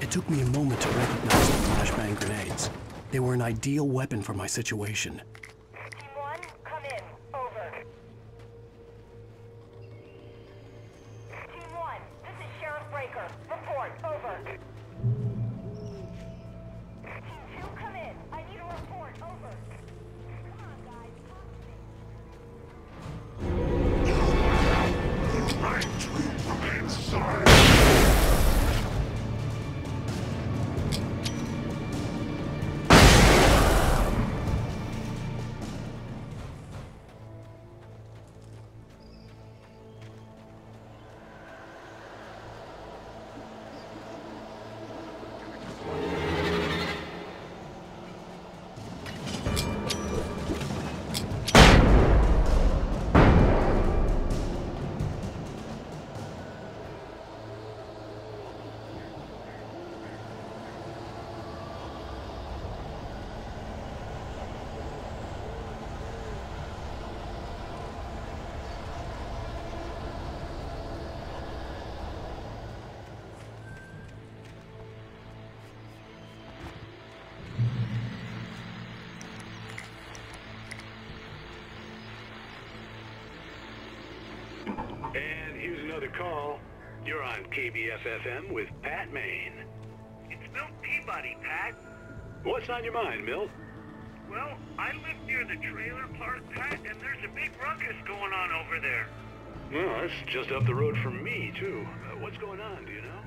It took me a moment to recognize the flashbang grenades. They were an ideal weapon for my situation. Team 1, come in. Over. Team 1, this is Sheriff Breaker. Report. Over. Team 2, come in. I need a report. Over. Come on, guys. Talk to me. Right to inside. And here's another call. You're on KBF-FM with Pat Maine. It's Milt Peabody, Pat. What's on your mind, Milt? Well, I live near the trailer park, Pat, and there's a big ruckus going on over there. Well, that's just up the road from me, too. What's going on, do you know?